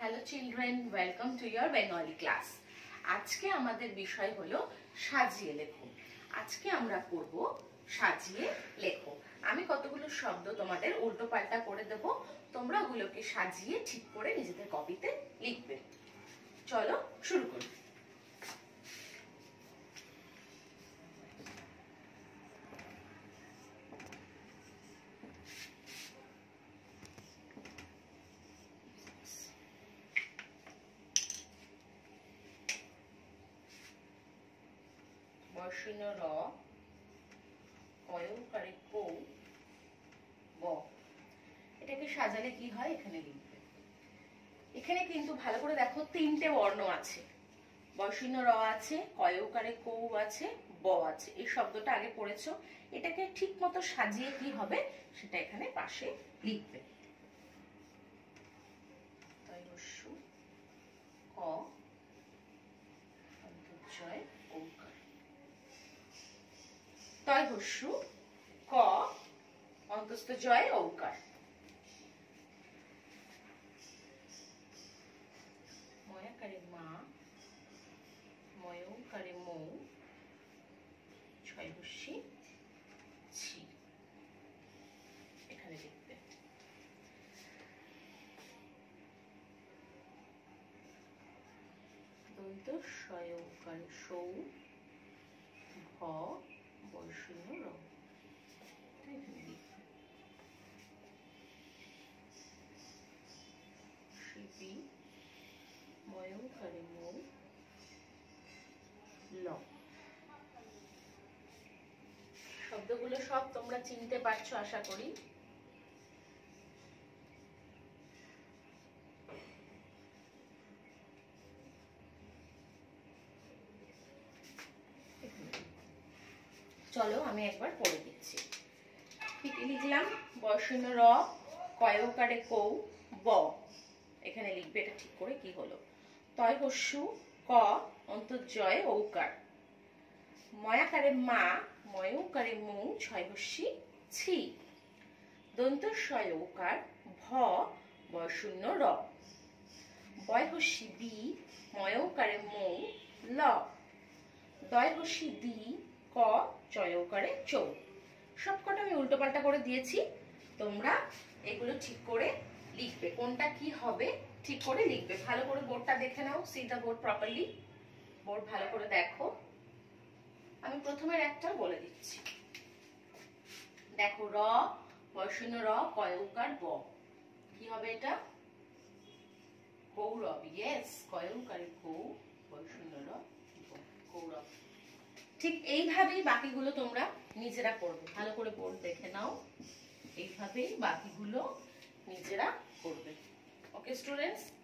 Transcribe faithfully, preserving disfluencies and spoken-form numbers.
Hello children, welcome to your Bengali class. আজকে আমাদের বিষয় হলো সাজিয়ে লেখো। আজকে আমরা করব সাজিয়ে লেখো। আমি কতগুলো শব্দ তোমাদের উল্টো পাল্টা করে দেব, তোমরা ওগুলোকে সাজিয়ে ঠিক করে নিজেদের কপিতে লিখবে। চলো শুরু করি। বর্ষিণ র, কয়কারে কৌ, ব। এটাকে সাজালে কি হয় এখানে লিখবে। এখানে কিন্তু ভালো করে দেখো, তিনটে বর্ণ আছে। বর্ষিণ র আছে, কয়কারে কৌ আছে, ব আছে। এই শব্দটা আগে পড়েছো। এটাকে ঠিক মতো সাজিয়ে কি হবে সেটা এখানে পাশে লিখবে। ক, অন্তর্জয় ঔকার। তয় হস্যু ক, অন্তস্থ জয় ঔকার। ময়াকারে মা, ময়ৌকারে মৌ, ছয় হস্যি ছি। এখানে লিখবে। দন্ত সয়ৌকারে সৌ, ভ, বর্ষিণ র। শিপি, ময়ৌকারে মৌ, ল। শব্দগুলো সব তোমরা চিনতে পারছো আশা করি। চলো আমি একবার পড়ে দিচ্ছি। কি কি লিখলাম? বর্ষিণ র, কয়কারে কৌ, ব। এখানে লিখবে। এটা ঠিক করে কি হলো? তয় হস্যু ক, অন্তর্জয় ঔকার। ময়াকারে মা, ময়ৌকারে মৌ, ছয় হস্যি ছি। দন্ত স্বয় ঔকার, ভ, বর্ষিণ র। বয় হস্যি বি, ময়ৌকারে মৌ, ল। দয় হস্যি দি, ক, চয়ৌকারে চৌ। সবকটা আমি উল্টো পাল্টা করে দিয়েছি। তোমরা এগুলো ঠিক করে লিখবে। কোনটা কি হবে ঠিক করে লিখবে। ভালো করে বোর্ডটা দেখে নাও। See the board properly. Board ভালো করে দেখো। আমি প্রথমের একটা বলে দিচ্ছি। দেখো, র, বর্ষিণ র, কয়ৌকার ব। কি হবে এটা? কৌরব। ইয়েস, কয়ৌকারে কৌ, বর্ষিণ র, কৌরব। ঠিক এইভাবেই বাকিগুলো তোমরা নিজেরা করবে। ভালো করে বোর্ড দেখে নাও। এইভাবেই বাকিগুলো নিজেরা করবে। Okay students?